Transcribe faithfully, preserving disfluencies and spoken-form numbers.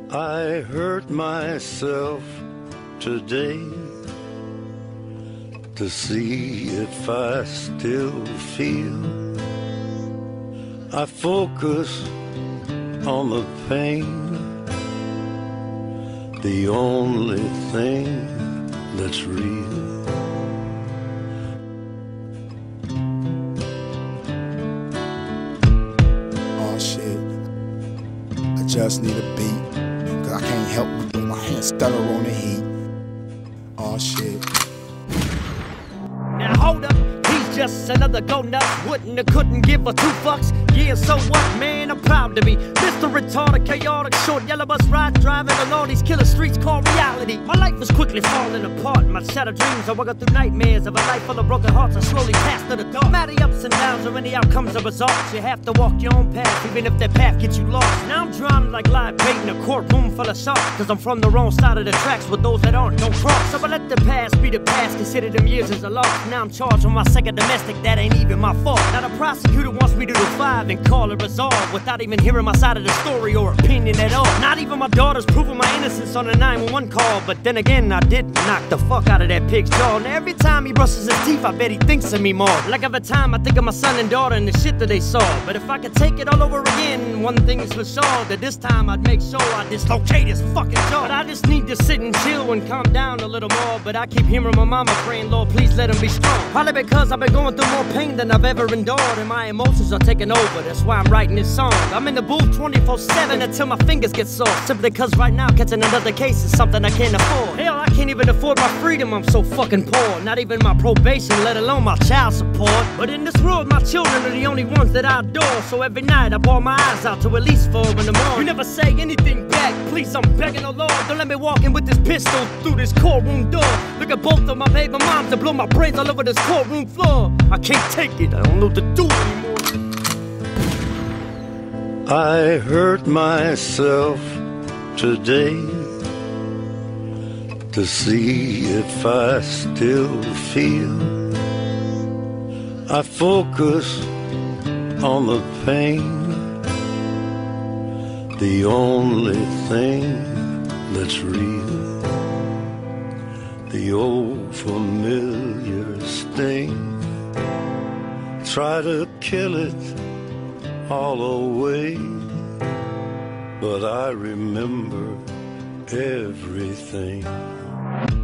I hurt myself today to see if I still feel. I focus on the pain, the only thing that's real. Oh shit, I just need a beat, cause I can't help but put my hands stutter on the heat. Oh shit. Now hold up, he's just another go nuts. Wouldn't or couldn't give a two fucks. Yeah, so what, man? I'm proud to be Mister Retarded, chaotic, short yellow bus ride, driving along these killer streets called reality. My life was quickly falling apart. My shattered dreams are walking through nightmares of a life full of broken hearts. I slowly pass to the dark. Matty ups and downs or any outcomes or results. You have to walk your own path, even if that path gets you lost. Now I'm drowning like live bait in a courtroom full of sharks, cause I'm from the wrong side of the tracks with those that aren't, don't cross. So I let the past be the past, consider them years as a loss. Now I'm charged with my second domestic, that ain't even my fault. Now the prosecutor wants me to do five and call it resolved, without even hearing my side of the story or opinion at all. Not even my daughter's proving my innocence on a nine one one call. But then again, I did knock the fuck out of that pig's jaw. And every time he brushes his teeth, I bet he thinks of me more. Like every time I think of my son and daughter and the shit that they saw. But if I could take it all over again, one thing is for sure, that this time I'd make sure I dislocate his fucking jaw. But I just need to sit and chill and calm down a little more. But I keep hearing my mama praying, Lord, please let him be strong. Probably because I've been going through more pain than I've ever endured, and my emotions are taking over. That's why I'm writing this song. I'm in the booth twenty-four seven until my fingers get sore. Simply cause right now catching another case is something I can't afford. Hell, I can't even afford my freedom, I'm so fucking poor. Not even my probation, let alone my child support. But in this world, my children are the only ones that I adore. So every night I bawl my eyes out to at least four in the morning. You never say anything back, please, I'm begging the Lord. Don't let me walk in with this pistol through this courtroom door. Look at both of my baby moms that blow my brains all over this courtroom floor. I can't take it, I don't know what to do anymore. I hurt myself today to see if I still feel. I focus on the pain, the only thing that's real. The old familiar sting, try to kill it all away, but I remember everything.